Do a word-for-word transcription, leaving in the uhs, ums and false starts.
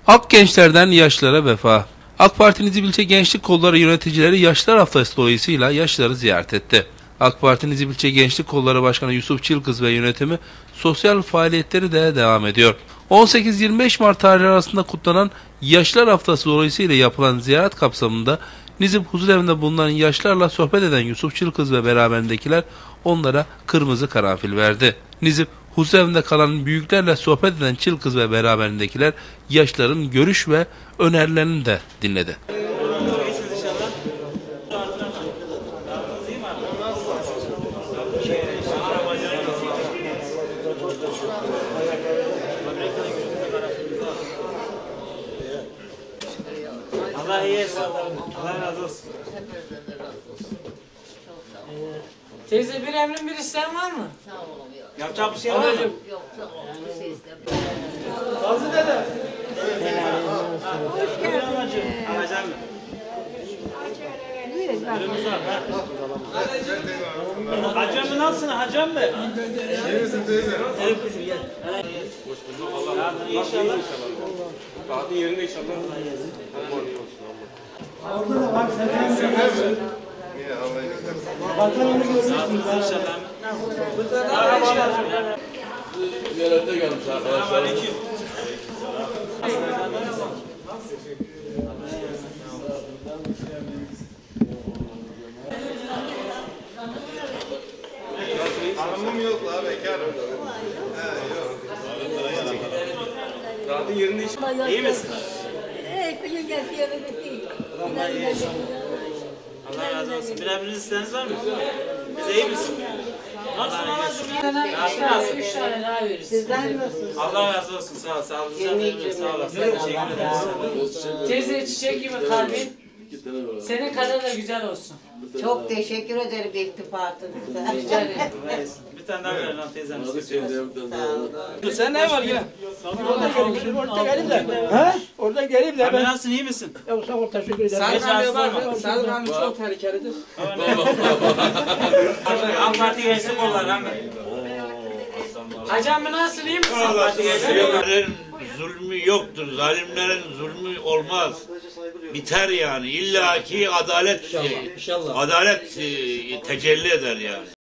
Halk gençlerden yaşlılara vefa. AK Parti Nizip İlçe Gençlik Kolları yöneticileri Yaşlılar Haftası dolayısıyla yaşlıları ziyaret etti. AK Parti Nizip İlçe Gençlik Kolları Başkanı Yusuf Çılkız ve yönetimi sosyal faaliyetleri de devam ediyor. on sekiz yirmi beş Mart tarihleri arasında kutlanan Yaşlılar Haftası dolayısıyla yapılan ziyaret kapsamında Nizip Huzurevinde bulunan yaşlarla sohbet eden Yusuf Çılkız ve beraberindekiler onlara kırmızı karanfil verdi. Nizip Huzurevinde kalan büyüklerle sohbet eden Çılkız ve beraberindekiler yaşların görüş ve önerilerini de dinledi. Allah iyi etsin. Allah razı olsun. Teyze bir emrin bir isteğin var mı? Sağ olun. Yok. Yapacak bir şey var mı? Yok. Yok. Bir şey istemiyorum. Fazlı dede. Hoş geldin. Alacağım mı? Buyurun bak. Hacam mı nasılsın hacam mı? İyi misin teyze? Evet kızım gel. Hoş bulduk. Allah inşallah. Rahatın yerinde inşallah. Orada da bak sen sen. Yine Allah'a emanet. Vatanını görüyorsunuz inşallah. Ziyarete gelmiş arkadaşlar. Hanımım yok la bekarım. He yok. Rahatın yerinde inşallah. İyi misin? Evet, bugün geldi bitti. Allah iyi etsin. Allah razı olsun. Birbiriniz isteğiniz var mı? Bize iyi misin? Nasılsın anacığım? Üç tane daha veririz. Sizden nasılsınız? Allah razı olsun. Sağ ol. Sağ ol. Sağ olasın. Teşekkür ederim. Teyze çiçek gibi kalbin. Senin kadar da güzel olsun. Çok teşekkür ederim iltifatınıza. Rica ederim. Bir tane daha ver lan teyzem. Sağ olun. Sen ne var ya? Orada gelip, orada gelip de. Ha? Orada gelip de Abi ben. nasılsın iyi misin? Ya sağ ol, teşekkür ederim. Geç rahatsız olma. Sağlık abi çok tehlikelidir. AK Parti gençlik kolları hemen. Hacam mı nasılsın iyi misin? AK Parti gençlik kolları. Zalimlerin zulmü yoktur. Zalimlerin zulmü olmaz. Biter yani. İlla ki adalet adalet e, tecelli eder yani.